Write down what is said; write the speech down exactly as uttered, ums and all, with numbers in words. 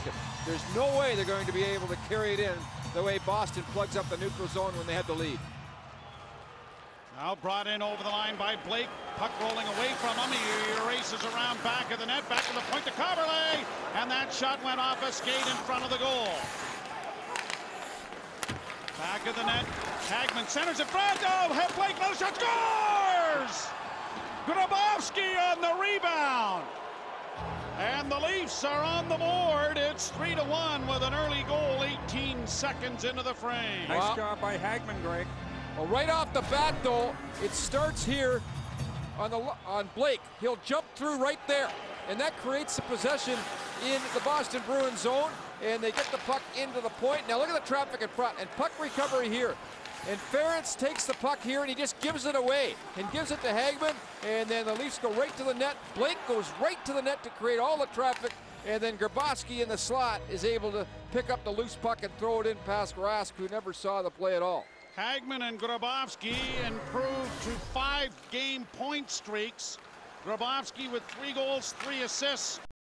basket. There's no way they're going to be able to carry it in the way Boston plugs up the neutral zone when they had the lead. Now brought in over the line by Blake. Puck rolling away from him. He races around back of the net, back to the point to Coverley. And that shot went off a skate in front of the goal. Back of the net. Hagman centers it front. Oh, Blake, no shot, scores! Grabovski on the rebound. And the Leafs are on the board. It's three to one with an early goal, eighteen seconds into the frame. Nice Wow. job by Hagman, Greg. Well, right off the bat, though, it starts here on the on Blake. He'll jump through right there, and that creates the possession in the Boston Bruins zone, and they get the puck into the point. Now look at the traffic in front, and puck recovery here. And Ferentz takes the puck here, and he just gives it away and gives it to Hagman, and then the Leafs go right to the net. Blake goes right to the net to create all the traffic, and then Grabovski in the slot is able to pick up the loose puck and throw it in past Rask, who never saw the play at all. Hagman and Grabovski improved to five game point streaks. Grabovski with three goals, three assists.